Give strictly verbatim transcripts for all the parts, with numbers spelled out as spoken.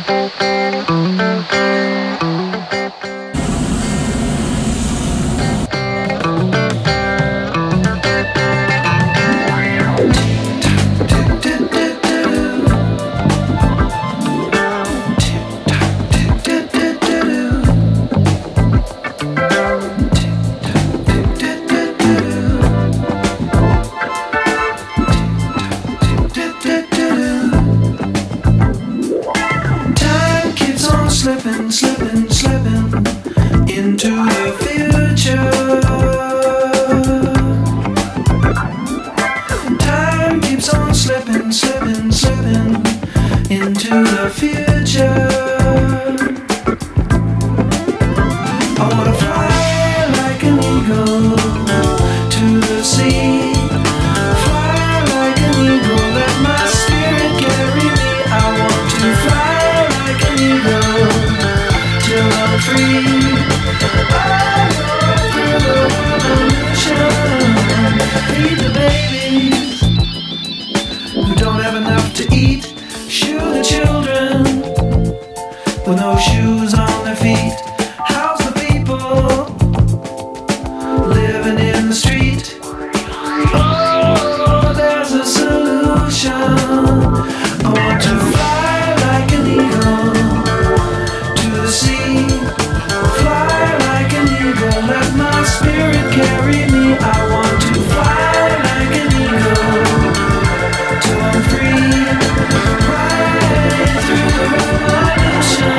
Slipping, slipping, slipping into the future. Time keeps on slipping, slipping, slipping into the future. I wanna fly like an eagle to the sea. Fly like an eagle, let my spirit carry me. I want to fly like an eagle till I'm free. I go through the revolution. Feed the babies who don't have enough to eat. Shoe the children with no shoes on their feet. House the people living in the street. Oh, there's a solution. I want to fly like an eagle to the sea. Fly like an eagle, let my spirit carry me. I want to fly like an eagle till I'm free. Right through the revolution.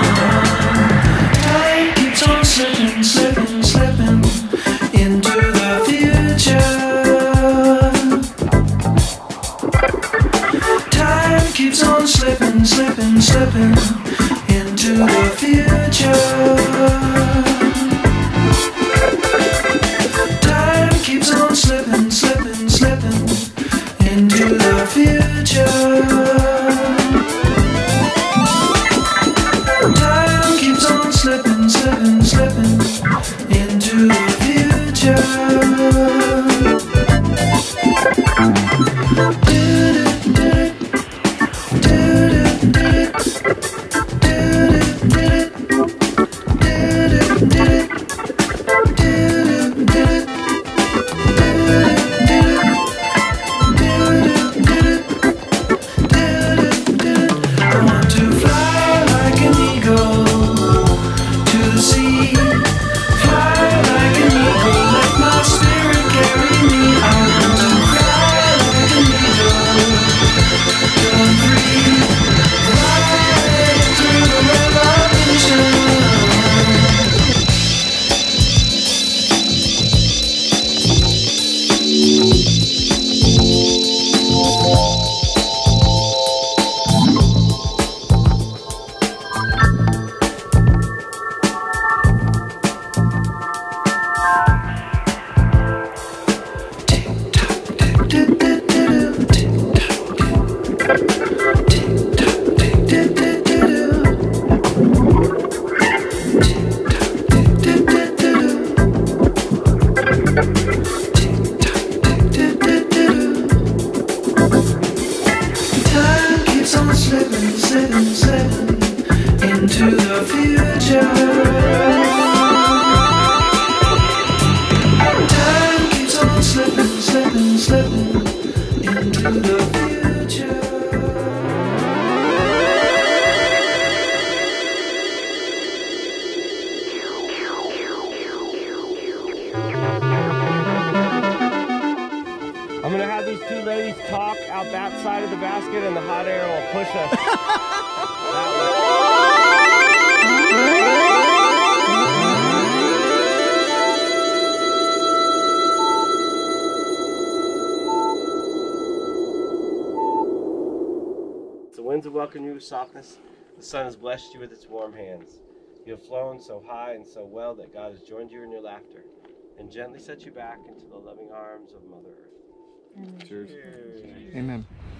Time keeps on slipping, slipping, slipping into the future. Time keeps on slipping, slipping, slipping into the future. Time keeps on slipping, slipping, slipping into the future. Time keeps on slipping, slipping, slipping into the future. Into the future. Time keeps on slipping, slipping, slipping into the future. I'm gonna have these two ladies talk out that side of the basket and the hot air will push us that way. The winds have welcomed you with softness. The sun has blessed you with its warm hands. You have flown so high and so well that God has joined you in your laughter and gently set you back into the loving arms of Mother Earth. Cheers. Cheers. Amen.